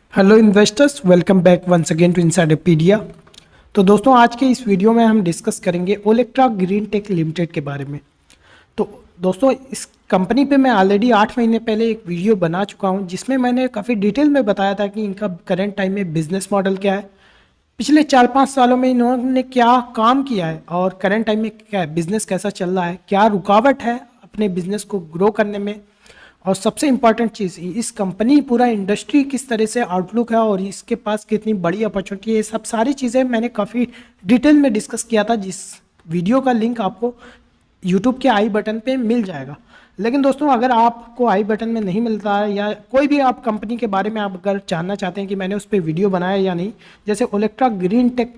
Hello investors, welcome back once again to Insiderpedia. तो दोस्तों, आज के इस वीडियो में हम डिस्कस करेंगे ओलेक्ट्रा ग्रीन टेक लिमिटेड के बारे में। तो दोस्तों, इस कंपनी पे मैं ऑलरेडी 8 महीने पहले एक वीडियो बना चुका हूं, जिसमें मैंने काफ़ी डिटेल में बताया था कि इनका करंट टाइम में बिजनेस मॉडल क्या है, पिछले 4-5 सालों में इन्होंने क्या काम किया है और करंट टाइम में क्या है, बिजनेस कैसा चल रहा है, क्या रुकावट है अपने बिजनेस को ग्रो करने में, और सबसे इम्पॉर्टेंट चीज़ इस कंपनी पूरा इंडस्ट्री किस तरह से आउटलुक है और इसके पास कितनी बड़ी अपॉर्चुनिटी है। ये सब सारी चीज़ें मैंने काफ़ी डिटेल में डिस्कस किया था, जिस वीडियो का लिंक आपको यूट्यूब के आई बटन पे मिल जाएगा। लेकिन दोस्तों, अगर आपको आई बटन में नहीं मिलता है या कोई भी आप कंपनी के बारे में आप अगर जानना चाहते हैं कि मैंने उस पर वीडियो बनाया या नहीं, जैसे ओलेक्ट्रा ग्रीन टेक,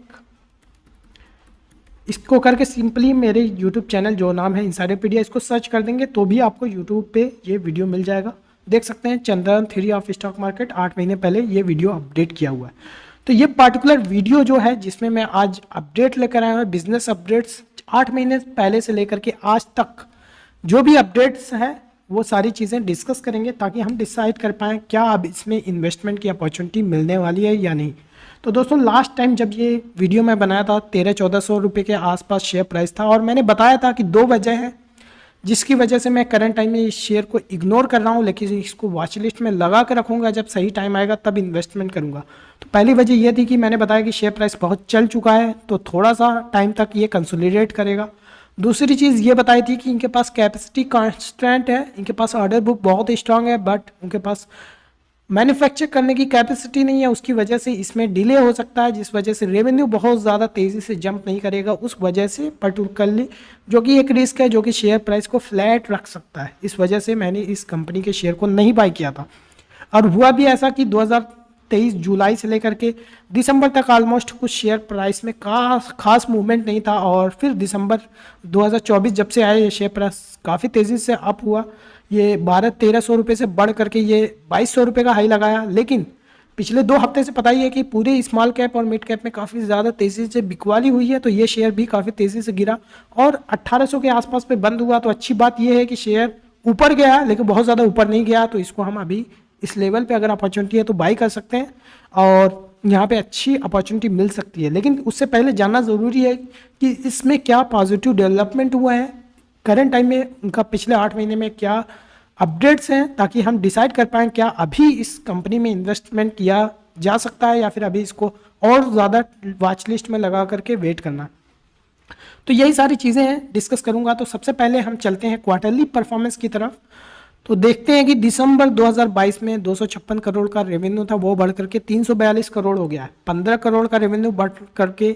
इसको करके सिंपली मेरे यूट्यूब चैनल जो नाम है इनसाइडरपीडिया, इसको सर्च कर देंगे तो भी आपको यूट्यूब पे ये वीडियो मिल जाएगा। देख सकते हैं, चंद्रयान 3 ऑफ स्टॉक मार्केट 8 महीने पहले ये वीडियो अपडेट किया हुआ है। तो ये पार्टिकुलर वीडियो जो है, जिसमें मैं आज अपडेट लेकर आया हूँ, बिजनेस अपडेट्स 8 महीने पहले से लेकर के आज तक जो भी अपडेट्स है वो सारी चीज़ें डिस्कस करेंगे, ताकि हम डिसाइड कर पाएँ क्या अब इसमें इन्वेस्टमेंट की अपॉर्चुनिटी मिलने वाली है या नहीं। तो दोस्तों, लास्ट टाइम जब ये वीडियो मैं बनाया था 1300-1400 रुपये के आसपास शेयर प्राइस था, और मैंने बताया था कि 2 वजह है जिसकी वजह से मैं करंट टाइम में इस शेयर को इग्नोर कर रहा हूँ, लेकिन इसको वॉच लिस्ट में लगा कर रखूँगा, जब सही टाइम आएगा तब इन्वेस्टमेंट करूँगा। तो पहली वजह ये थी कि मैंने बताया कि शेयर प्राइस बहुत चल चुका है, तो थोड़ा सा टाइम तक ये कंसोलिडेट करेगा। दूसरी चीज़ ये बताई थी कि इनके पास कैपेसिटी कॉन्स्टेंट है, इनके पास ऑर्डर बुक बहुत स्ट्रांग है, बट उनके पास मैन्युफैक्चर करने की कैपेसिटी नहीं है, उसकी वजह से इसमें डिले हो सकता है, जिस वजह से रेवेन्यू बहुत ज़्यादा तेज़ी से जंप नहीं करेगा। उस वजह से पर्टिकुलरली जो कि एक रिस्क है, जो कि शेयर प्राइस को फ्लैट रख सकता है, इस वजह से मैंने इस कंपनी के शेयर को नहीं बाई किया था। और हुआ भी ऐसा कि 2023 जुलाई से लेकर के दिसंबर तक ऑलमोस्ट कुछ शेयर प्राइस में खास मूवमेंट नहीं था, और फिर दिसंबर 2024 जब से आए, ये शेयर प्राइस काफ़ी तेज़ी से अप हुआ। ये 1200-1300 रुपये से बढ़ करके ये 2200 रुपये का हाई लगाया। लेकिन पिछले 2 हफ्ते से पता ही है कि पूरे स्मॉल कैप और मिड कैप में काफ़ी ज़्यादा तेज़ी से बिकवाली हुई है, तो ये शेयर भी काफ़ी तेज़ी से गिरा और 1800 के आसपास पे बंद हुआ। तो अच्छी बात ये है कि शेयर ऊपर गया, लेकिन बहुत ज़्यादा ऊपर नहीं गया, तो इसको हम अभी इस लेवल पे अगर अपॉर्चुनिटी है तो बाई कर सकते हैं और यहाँ पे अच्छी अपॉर्चुनिटी मिल सकती है। लेकिन उससे पहले जानना ज़रूरी है कि इसमें क्या पॉजिटिव डेवलपमेंट हुआ है, करंट टाइम में उनका पिछले 8 महीने में क्या अपडेट्स हैं, ताकि हम डिसाइड कर पाएँ क्या अभी इस कंपनी में इन्वेस्टमेंट किया जा सकता है या फिर अभी इसको और ज़्यादा वॉच लिस्ट में लगा करके वेट करना। तो यही सारी चीज़ें हैं, डिस्कस करूंगा। तो सबसे पहले हम चलते हैं क्वार्टरली परफॉर्मेंस की तरफ। तो देखते हैं कि दिसंबर 2022 में 256 करोड़ का रेवेन्यू था, वो बढ़ करके 342 करोड़ हो गया है। 15 करोड़ का रेवेन्यू बढ़ करके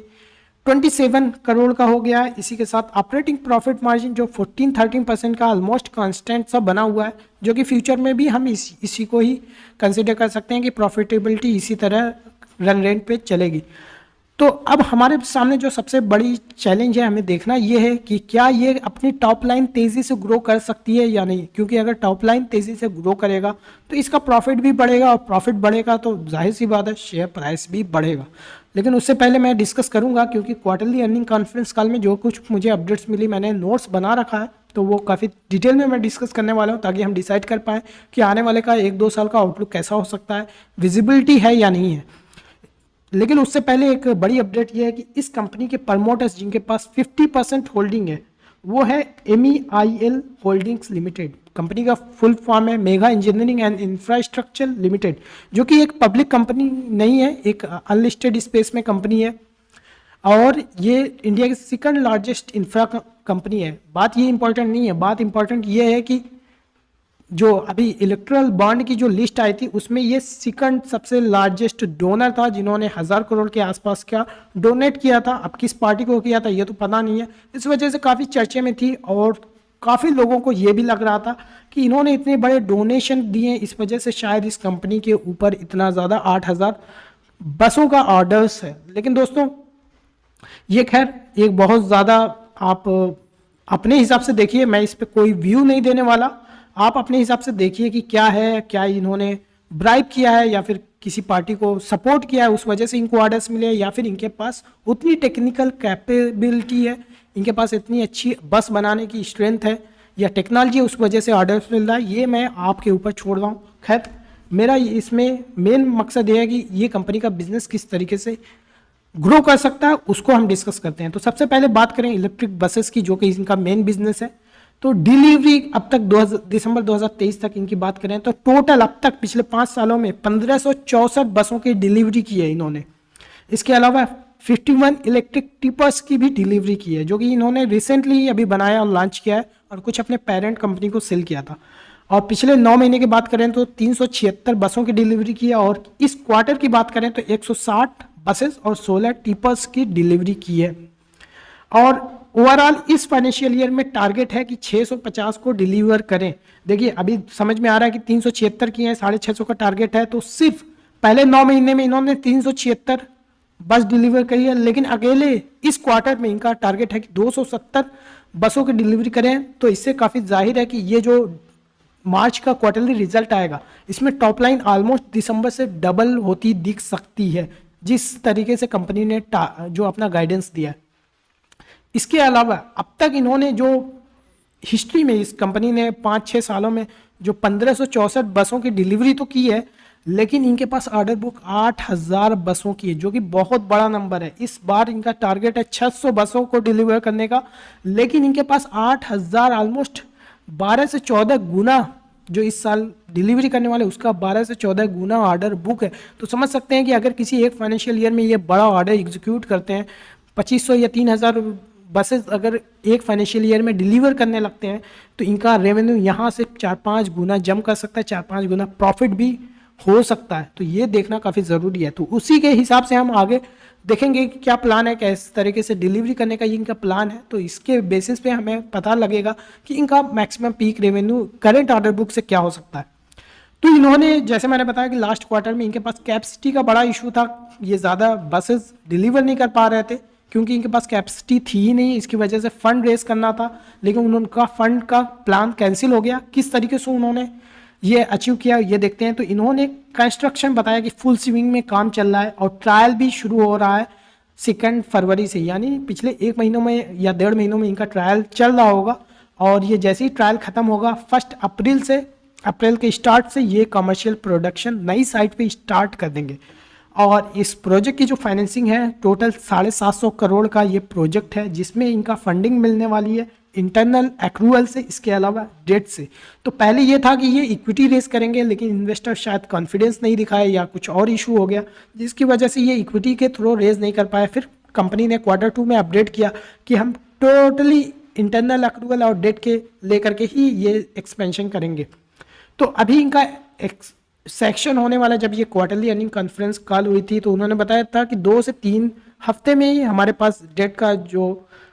27 करोड़ का हो गया है। इसी के साथ ऑपरेटिंग प्रॉफिट मार्जिन जो 14-13% का ऑलमोस्ट कांस्टेंट सा बना हुआ है, जो कि फ्यूचर में भी हम इसी को ही कंसिडर कर सकते हैं कि प्रॉफिटेबिलिटी इसी तरह रन रेट पे चलेगी। तो अब हमारे सामने जो सबसे बड़ी चैलेंज है, हमें देखना ये है कि क्या ये अपनी टॉप लाइन तेज़ी से ग्रो कर सकती है या नहीं, क्योंकि अगर टॉप लाइन तेज़ी से ग्रो करेगा तो इसका प्रॉफिट भी बढ़ेगा, और प्रॉफिट बढ़ेगा तो जाहिर सी बात है शेयर प्राइस भी बढ़ेगा। लेकिन उससे पहले मैं डिस्कस करूंगा, क्योंकि क्वार्टरली अर्निंग कॉन्फ्रेंस कॉल में जो कुछ मुझे अपडेट्स मिली, मैंने नोट्स बना रखा है, तो वो काफ़ी डिटेल में मैं डिस्कस करने वाला हूँ, ताकि हम डिसाइड कर पाएँ कि आने वाले का 1-2 साल का आउटलुक कैसा हो सकता है, विजिबिलिटी है या नहीं है। लेकिन उससे पहले एक बड़ी अपडेट ये है कि इस कंपनी के प्रमोटर्स जिनके पास 50% होल्डिंग है, वो है MEIL होल्डिंग्स लिमिटेड। कंपनी का फुल फॉर्म है mega engineering and infrastructure limited, जो कि एक पब्लिक कंपनी नहीं है, एक अनलिस्टेड स्पेस में कंपनी है, और ये इंडिया की सेकंड लार्जेस्ट इंफ्रा कंपनी है। बात ये इंपॉर्टेंट नहीं है, बात इंपॉर्टेंट ये है कि जो अभी इलेक्ट्रल बॉन्ड की जो लिस्ट आई थी, उसमें ये सेकंड सबसे लार्जेस्ट डोनर था, जिन्होंने 1000 करोड़ के आसपास का डोनेट किया था। अब किस पार्टी को किया था ये तो पता नहीं है, इस वजह से काफ़ी चर्चे में थी, और काफ़ी लोगों को ये भी लग रहा था कि इन्होंने इतने बड़े डोनेशन दिए, इस वजह से शायद इस कंपनी के ऊपर इतना ज़्यादा 8000 बसों का ऑर्डर्स है। लेकिन दोस्तों, ये खैर एक बहुत ज़्यादा आप अपने हिसाब से देखिए, मैं इस पर कोई व्यू नहीं देने वाला। आप अपने हिसाब से देखिए कि क्या है, क्या इन्होंने ब्राइब किया है या फिर किसी पार्टी को सपोर्ट किया है, उस वजह से इनको ऑर्डर्स मिले, या फिर इनके पास उतनी टेक्निकल कैपेबिलिटी है, इनके पास इतनी अच्छी बस बनाने की स्ट्रेंथ है या टेक्नोलॉजी, उस वजह से ऑर्डर्स मिल रहा है। ये मैं आपके ऊपर छोड़ रहा हूँ। खैर, मेरा इसमें मेन मकसद ये है कि ये कंपनी का बिजनेस किस तरीके से ग्रो कर सकता है उसको हम डिस्कस करते हैं। तो सबसे पहले बात करें इलेक्ट्रिक बसेस की, जो कि इनका मेन बिजनेस है। तो डिलीवरी अब तक दिसंबर 2023 तक इनकी बात करें तो टोटल अब तक पिछले 5 सालों में 1564 बसों की डिलीवरी की है इन्होंने। इसके अलावा 51 इलेक्ट्रिक टिपर्स की भी डिलीवरी की है, जो कि इन्होंने रिसेंटली अभी बनाया और लॉन्च किया है और कुछ अपने पेरेंट कंपनी को सेल किया था। और पिछले 9 महीने की बात करें तो 376 बसों की डिलीवरी की है, और इस क्वार्टर की बात करें तो 160 बसेस और 16 टिपर्स की डिलीवरी की है। और ओवरऑल इस फाइनेंशियल ईयर में टारगेट है कि 650 को डिलीवर करें। देखिए अभी समझ में आ रहा है कि 376 की है, 650 का टारगेट है, तो सिर्फ पहले 9 महीने में इन्होंने 376 बस डिलीवर करी है, लेकिन अकेले इस क्वार्टर में इनका टारगेट है कि 270 बसों की डिलीवरी करें। तो इससे काफ़ी जाहिर है कि ये जो मार्च का क्वार्टरली रिजल्ट आएगा इसमें टॉप लाइन ऑलमोस्ट दिसंबर से डबल होती दिख सकती है, जिस तरीके से कंपनी ने जो अपना गाइडेंस दिया है। इसके अलावा अब तक इन्होंने जो हिस्ट्री में इस कंपनी ने 5-6 सालों में जो 1564 बसों की डिलीवरी तो की है, लेकिन इनके पास ऑर्डर बुक 8000 बसों की है, जो कि बहुत बड़ा नंबर है। इस बार इनका टारगेट है 600 बसों को डिलीवर करने का, लेकिन इनके पास 8000 ऑलमोस्ट 12 से 14 गुना जो इस साल डिलीवरी करने वाले उसका 12 से 14 गुना ऑर्डर बुक है। तो समझ सकते हैं कि अगर किसी एक फाइनेंशियल ईयर में ये बड़ा ऑर्डर एग्जीक्यूट करते हैं, 2500 या 3000 बसेस अगर एक फाइनेंशियल ईयर में डिलीवर करने लगते हैं, तो इनका रेवेन्यू यहाँ से 4-5 गुना जम कर सकता है, 4-5 गुना प्रॉफिट भी हो सकता है। तो ये देखना काफ़ी ज़रूरी है। तो उसी के हिसाब से हम आगे देखेंगे कि क्या प्लान है, किस तरीके से डिलीवरी करने का ये इनका प्लान है। तो इसके बेसिस पे हमें पता लगेगा कि इनका maximum peak revenue current order book से क्या हो सकता है। तो इन्होंने जैसे मैंने बताया कि लास्ट क्वार्टर में इनके पास कैपेसिटी का बड़ा इशू था, ये ज़्यादा बसेस डिलीवर नहीं कर पा रहे थे क्योंकि इनके पास कैपेसिटी थी ही नहीं। इसकी वजह से फंड रेस करना था, लेकिन उनका फंड का प्लान कैंसिल हो गया। किस तरीके से उन्होंने ये अचीव किया ये देखते हैं। तो इन्होंने कंस्ट्रक्शन बताया कि फुल स्विंग में काम चल रहा है और ट्रायल भी शुरू हो रहा है 2 फरवरी से, यानी पिछले 1 महीनों में या 1.5 महीनों में इनका ट्रायल चल रहा होगा। और ये जैसे ही ट्रायल खत्म होगा 1 अप्रैल के स्टार्ट से ये कमर्शियल प्रोडक्शन नई साइट पे स्टार्ट कर देंगे। और इस प्रोजेक्ट की जो फाइनेंसिंग है टोटल 750 करोड़ का ये प्रोजेक्ट है, जिसमें इनका फंडिंग मिलने वाली है इंटरनल एक्रूवल से, इसके अलावा डेट से। तो पहले ये था कि ये इक्विटी रेस करेंगे, लेकिन इन्वेस्टर शायद कॉन्फिडेंस नहीं दिखाए या कुछ और इशू हो गया, जिसकी वजह से ये इक्विटी के थ्रू रेज नहीं कर पाए। फिर कंपनी ने Q2 में अपडेट किया कि हम टोटली इंटरनल एक्रूवल और डेट के लेकर के ही ये एक्सपेंशन करेंगे। तो अभी इनका सेक्शन होने वाला, जब ये क्वार्टरली अर्निंग कॉन्फ्रेंस कॉल हुई थी तो उन्होंने बताया था कि 2 से 3 हफ्ते में ही हमारे पास डेट का जो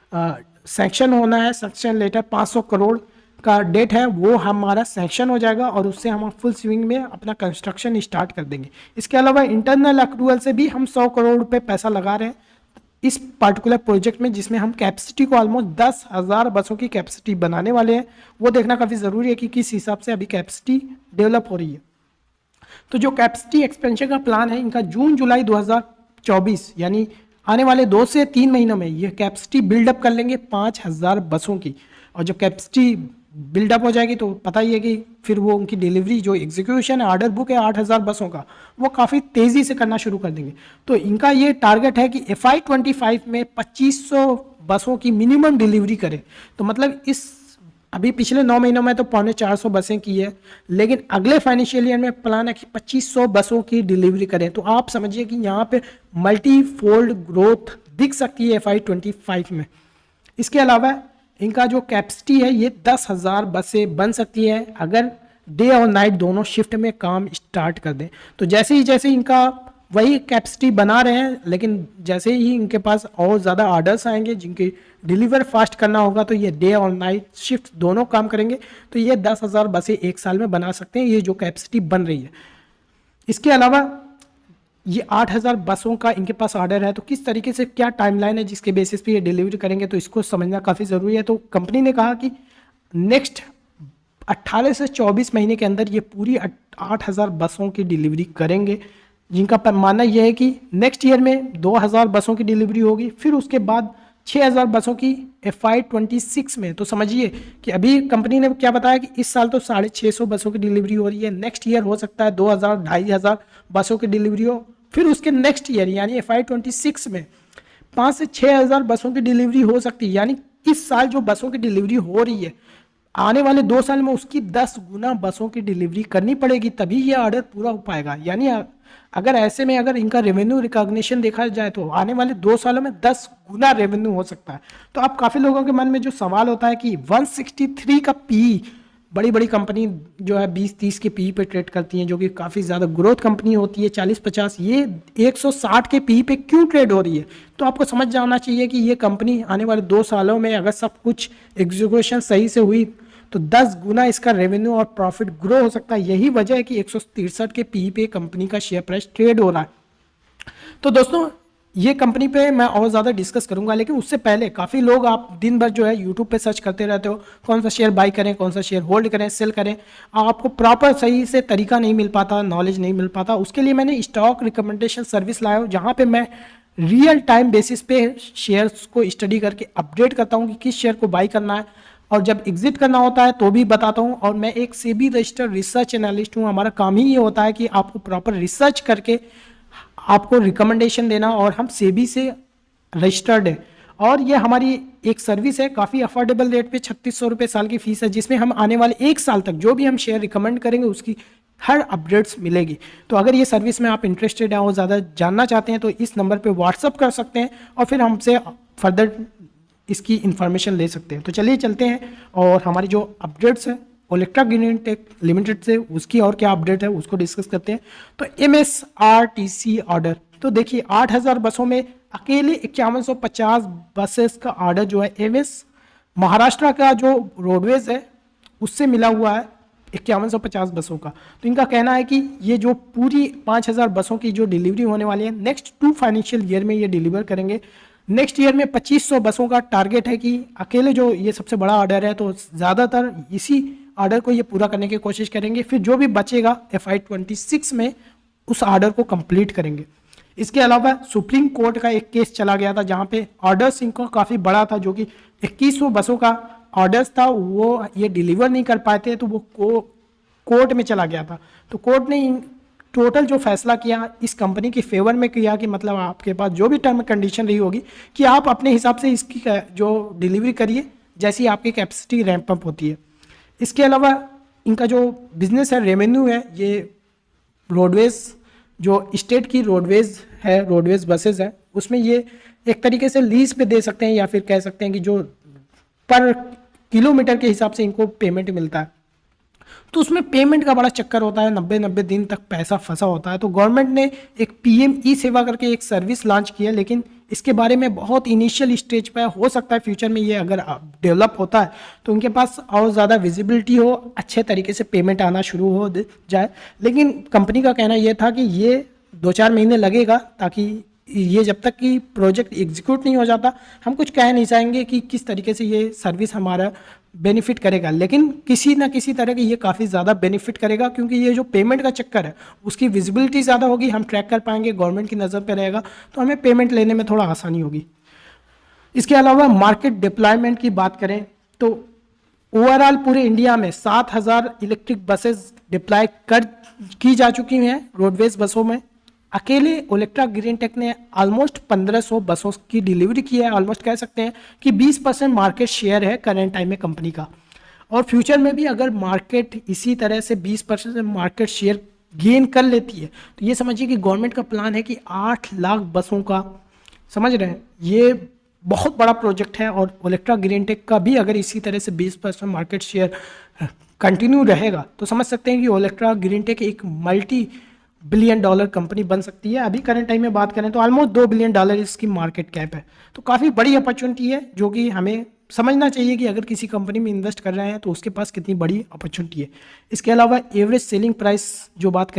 सेक्शन होना है, सेक्शन लेटर 500 करोड़ का डेट है, वो हमारा सेक्शन हो जाएगा और उससे हम फुल स्विंग में अपना कंस्ट्रक्शन स्टार्ट कर देंगे। इसके अलावा इंटरनल अक्रूवल से भी हम 100 करोड़ रुपए पैसा लगा रहे हैं इस पार्टिकुलर प्रोजेक्ट में, जिसमें हम कैपेसिटी को ऑलमोस्ट 10,000 बसों की कैपेसिटी बनाने वाले हैं। वो देखना काफ़ी ज़रूरी है कि किस हिसाब से अभी कैपेसिटी डेवलप हो रही है। तो जो कैपेसिटी एक्सपेंशन का प्लान है इनका जून जुलाई 2024 यानी आने वाले 2 से 3 महीनों में ये कैपेसिटी बिल्डअप कर लेंगे 5000 बसों की। और जब कैपेसिटी बिल्डअप हो जाएगी तो पता ही है कि फिर वो उनकी डिलीवरी जो एग्जीक्यूशन है, ऑर्डर बुक है 8000 बसों का, वो काफ़ी तेज़ी से करना शुरू कर देंगे। तो इनका ये टारगेट है कि FY25 में 2500 बसों की मिनिमम डिलीवरी करें। तो मतलब इस अभी पिछले 9 महीनों में तो 450 बसें की है, लेकिन अगले फाइनेंशियल ईयर में प्लान है कि 2500 बसों की डिलीवरी करें। तो आप समझिए कि यहाँ पे मल्टी फोल्ड ग्रोथ दिख सकती है FY25 में। इसके अलावा इनका जो कैपेसिटी है ये 10,000 बसें बन सकती है अगर डे और नाइट दोनों शिफ्ट में काम स्टार्ट कर दें। तो जैसे इनका वही कैपेसिटी बना रहे हैं, लेकिन जैसे ही इनके पास और ज़्यादा ऑर्डर्स आएंगे जिनके डिलीवर फास्ट करना होगा तो ये डे और नाइट शिफ्ट दोनों काम करेंगे। तो ये 10,000 बसें 1 साल में बना सकते हैं, ये जो कैपेसिटी बन रही है। इसके अलावा ये 8,000 बसों का इनके पास ऑर्डर है। तो किस तरीके से क्या टाइमलाइन है जिसके बेसिस पे ये डिलीवरी करेंगे, तो इसको समझना काफ़ी ज़रूरी है। तो कंपनी ने कहा कि नेक्स्ट 18 से 24 महीने के अंदर ये पूरी 8,000 बसों की डिलीवरी करेंगे, जिनका मानना यह है कि नेक्स्ट ईयर में 2,000 बसों की डिलीवरी होगी, फिर उसके बाद 6000 बसों की FY26 में। तो समझिए कि अभी कंपनी ने क्या बताया कि इस साल तो 650 बसों की डिलीवरी हो रही है, नेक्स्ट ईयर हो सकता है 2000 2500 बसों की डिलीवरी हो, फिर उसके नेक्स्ट ईयर यानी FY26 में 5 से 6000 बसों की डिलीवरी हो सकती है। यानी इस साल जो बसों की डिलीवरी हो रही है, आने वाले 2 साल में उसकी 10 गुना बसों की डिलीवरी करनी पड़ेगी, तभी ये ऑर्डर पूरा हो पाएगा। यानी अगर ऐसे में अगर इनका रेवेन्यू रिकॉग्निशन देखा जाए तो आने वाले 2 सालों में 10 गुना रेवेन्यू हो सकता है। तो अब काफ़ी लोगों के मन में जो सवाल होता है कि 163 का पी, बड़ी बड़ी कंपनी जो है 20-30 के पी पे ट्रेड करती हैं, जो कि काफ़ी ज़्यादा ग्रोथ कंपनी होती है 40-50, ये 160 के पी पे क्यों ट्रेड हो रही है? तो आपको समझ जाना चाहिए कि ये कंपनी आने वाले 2 सालों में अगर सब कुछ एग्जीक्यूशन सही से हुई तो 10 गुना इसका रेवेन्यू और प्रॉफिट ग्रो हो सकता है। यही वजह है कि 163 के पी पे कंपनी का शेयर प्राइस ट्रेड हो रहा है। तो दोस्तों ये कंपनी पे मैं और ज़्यादा डिस्कस करूंगा, लेकिन उससे पहले काफ़ी लोग आप दिन भर जो है यूट्यूब पे सर्च करते रहते हो, कौन सा शेयर बाई करें, कौन सा शेयर होल्ड करें, सेल करें, आपको प्रॉपर सही से तरीका नहीं मिल पाता, नॉलेज नहीं मिल पाता। उसके लिए मैंने स्टॉक रिकमेंडेशन सर्विस लाया हूँ, जहाँ पे मैं रियल टाइम बेसिस पे शेयर्स को स्टडी करके अपडेट करता हूँ कि किस शेयर को बाई करना है, और जब एग्जिट करना होता है तो भी बताता हूँ। और मैं एक सेबी रजिस्टर्ड रिसर्च एनालिस्ट हूँ, हमारा काम ही ये होता है कि आपको प्रॉपर रिसर्च करके आपको रिकमेंडेशन देना, और हम सेबी से रजिस्टर्ड है। और ये हमारी एक सर्विस है, काफ़ी अफोर्डेबल रेट पे 3600 रुपये साल की फीस है, जिसमें हम आने वाले 1 साल तक जो भी हम शेयर रिकमेंड करेंगे उसकी हर अपडेट्स मिलेगी। तो अगर ये सर्विस में आप इंटरेस्टेड हैं और ज़्यादा जानना चाहते हैं तो इस नंबर पे व्हाट्सअप कर सकते हैं और फिर हमसे फर्दर इसकी इंफॉर्मेशन ले सकते हैं। तो चलिए चलते हैं और हमारी जो अपडेट्स है ओलेक्ट्रा ग्रीनटेक लिमिटेड से, उसकी और क्या अपडेट है उसको डिस्कस करते हैं। तो MSRTC ऑर्डर, तो देखिए 8000 बसों में अकेले 5150 बसेस का ऑर्डर जो है MS महाराष्ट्र का जो रोडवेज है उससे मिला हुआ है 5150 बसों का। तो इनका कहना है कि ये जो पूरी 5000 बसों की जो डिलीवरी होने वाली है नेक्स्ट 2 फाइनेंशियल ईयर में ये डिलीवर करेंगे। नेक्स्ट ईयर में 2500 बसों का टारगेट है कि अकेले जो ये सबसे बड़ा ऑर्डर है तो ज़्यादातर इसी ऑर्डर को ये पूरा करने की कोशिश करेंगे, फिर जो भी बचेगा FY26 में उस ऑर्डर को कंप्लीट करेंगे। इसके अलावा सुप्रीम कोर्ट का एक केस चला गया था जहाँ पे ऑर्डर्स इनको काफ़ी बड़ा था, जो कि 2100 बसों का ऑर्डर्स था, वो ये डिलीवर नहीं कर पाए थे, तो वो कोर्ट में चला गया था। तो कोर्ट ने टोटल जो फैसला किया इस कंपनी के फेवर में किया कि मतलब आपके पास जो भी टर्म कंडीशन रही होगी कि आप अपने हिसाब से इसकी जो डिलीवरी करिए जैसी आपकी कैपेसिटी रैंप अप होती है। इसके अलावा इनका जो बिजनेस है, रेवेन्यू है, ये रोडवेज जो स्टेट की रोडवेज है, रोडवेज बसेस है, उसमें ये एक तरीके से लीज पे दे सकते हैं या फिर कह सकते हैं कि जो पर किलोमीटर के हिसाब से इनको पेमेंट मिलता है। तो उसमें पेमेंट का बड़ा चक्कर होता है, 90 दिन तक पैसा फंसा होता है। तो गवर्नमेंट ने एक PM ई सेवा करके एक सर्विस लॉन्च किया, लेकिन इसके बारे में बहुत इनिशियल स्टेज पर, हो सकता है फ्यूचर में ये अगर डेवलप होता है तो उनके पास और ज़्यादा विजिबिलिटी हो, अच्छे तरीके से पेमेंट आना शुरू हो जाए। लेकिन कंपनी का कहना ये था कि ये 2-4 महीने लगेगा, ताकि ये जब तक कि प्रोजेक्ट एग्जीक्यूट नहीं हो जाता हम कुछ कह नहीं चाहेंगे कि किस तरीके से ये सर्विस हमारा बेनिफिट करेगा, लेकिन किसी ना किसी तरह की ये काफ़ी ज़्यादा बेनिफिट करेगा, क्योंकि ये जो पेमेंट का चक्कर है उसकी विजिबिलिटी ज़्यादा होगी, हम ट्रैक कर पाएंगे, गवर्नमेंट की नज़र पे रहेगा, तो हमें पेमेंट लेने में थोड़ा आसानी होगी। इसके अलावा मार्केट डिप्लॉयमेंट की बात करें तो ओवरऑल पूरे इंडिया में 7000 इलेक्ट्रिक बसेस डिप्लॉय की जा चुकी हैं रोडवेज बसों में। अकेले ओलेक्ट्रा ग्रीनटेक ने ऑलमोस्ट 1500 बसों की डिलीवरी की है। ऑलमोस्ट कह सकते हैं कि 20% मार्केट शेयर है करंट टाइम में कंपनी का, और फ्यूचर में भी अगर मार्केट इसी तरह से 20% से मार्केट शेयर गेन कर लेती है तो ये समझिए कि गवर्नमेंट का प्लान है कि 8 लाख बसों का, समझ रहे हैं, ये बहुत बड़ा प्रोजेक्ट है। और ओलेक्ट्रा ग्रीनटेक का भी अगर इसी तरह से 20% मार्केट शेयर कंटिन्यू रहेगा तो समझ सकते हैं कि ओलेक्ट्रा ग्रीनटेक एक $multi billion कंपनी बन सकती है। अभी करंट टाइम में बात करें तो ऑलमोस्ट $2 बिलियन इसकी मार्केट कैप है। तो काफ़ी बड़ी अपॉर्चुनिटी है, जो कि हमें समझना चाहिए कि अगर किसी कंपनी में इन्वेस्ट कर रहे हैं तो उसके पास कितनी बड़ी अपॉर्चुनिटी है। इसके अलावा एवरेज सेलिंग प्राइस जो बात करें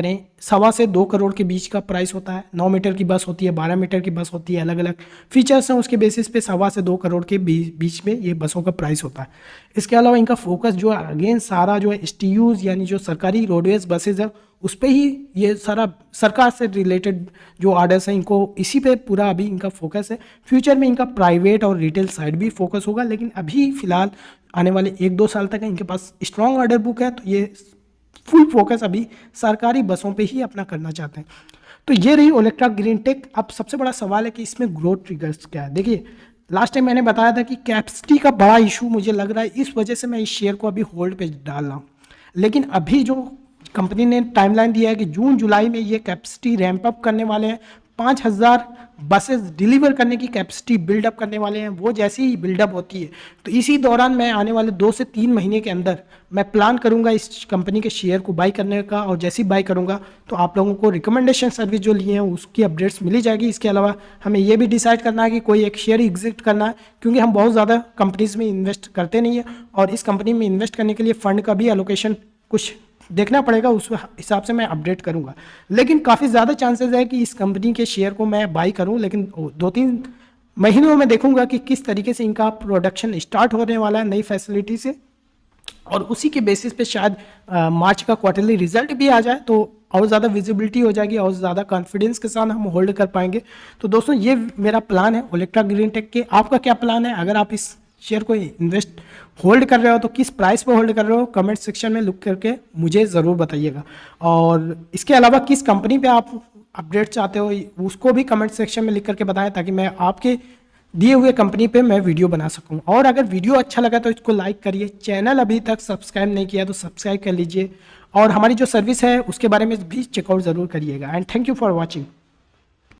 सवा से 2 करोड़ के बीच का प्राइस होता है। 9 मीटर की बस होती है, 12 मीटर की बस होती है, अलग अलग फीचर्स हैं, उसके बेसिस पे सवा से 2 करोड़ के बीच में ये बसों का प्राइस होता है। इसके अलावा इनका फोकस जो है अगेन सारा जो है STUs यानी जो सरकारी रोडवेज बसेज है उस पर ही ये सारा सरकार से रिलेटेड जो ऑर्डर्स हैं इनको इसी पे पूरा अभी इनका फोकस है। फ्यूचर में इनका प्राइवेट और रिटेल साइड भी फोकस होगा, लेकिन अभी फिलहाल आने वाले 1-2 साल तक इनके पास स्ट्रॉन्ग ऑर्डर बुक है, तो ये फुल फोकस अभी सरकारी बसों पे ही अपना करना चाहते हैं। तो ये रही ओलेक्ट्रा ग्रीन टेक। अब सबसे बड़ा सवाल है कि इसमें ग्रोथ ट्रिगर्स क्या है। देखिए लास्ट टाइम मैंने बताया था कि कैपेसिटी का बड़ा इशू मुझे लग रहा है, इस वजह से मैं इस शेयर को अभी होल्ड पे डाल रहा हूँ। लेकिन अभी जो कंपनी ने टाइमलाइन दिया है कि जून जुलाई में ये कैपेसिटी रैंप अप करने वाले हैं, 5000 बसेस डिलीवर करने की कैपेसिटी बिल्डअप करने वाले हैं। वो जैसी ही बिल्डअप होती है तो इसी दौरान मैं आने वाले 2 से 3 महीने के अंदर मैं प्लान करूंगा इस कंपनी के शेयर को बाई करने का, और जैसे ही बाई करूंगा तो आप लोगों को रिकमेंडेशन सर्विस जो लिए हैं उसकी अपडेट्स मिली जाएगी। इसके अलावा हमें ये भी डिसाइड करना है कि कोई एक शेयर एग्जिट करना है, क्योंकि हम बहुत ज़्यादा कंपनीज में इन्वेस्ट करते नहीं है और इस कंपनी में इन्वेस्ट करने के लिए फंड का भी एलोकेशन कुछ देखना पड़ेगा, उस हिसाब से मैं अपडेट करूंगा। लेकिन काफ़ी ज़्यादा चांसेस है कि इस कंपनी के शेयर को मैं बाई करूं, लेकिन 2-3 महीनों में देखूंगा कि किस तरीके से इनका प्रोडक्शन स्टार्ट होने वाला है नई फैसिलिटी से, और उसी के बेसिस पे शायद मार्च का क्वार्टरली रिजल्ट भी आ जाए तो और ज़्यादा विजिबिलिटी हो जाएगी और ज़्यादा कॉन्फिडेंस के साथ हम होल्ड कर पाएंगे। तो दोस्तों ये मेरा प्लान है ओलेक्ट्रा ग्रीन टेक के। आपका क्या प्लान है? अगर आप इस शेयर को इन्वेस्ट होल्ड कर रहे हो तो किस प्राइस पे होल्ड कर रहे हो, कमेंट सेक्शन में लिख करके मुझे ज़रूर बताइएगा। और इसके अलावा किस कंपनी पे आप अपडेट चाहते हो उसको भी कमेंट सेक्शन में लिख करके बताएं, ताकि मैं आपके दिए हुए कंपनी पे मैं वीडियो बना सकूं। और अगर वीडियो अच्छा लगा तो इसको लाइक करिए, चैनल अभी तक सब्सक्राइब नहीं किया तो सब्सक्राइब कर लीजिए, और हमारी जो सर्विस है उसके बारे में भी चेकआउट ज़रूर करिएगा। And thank you for watching.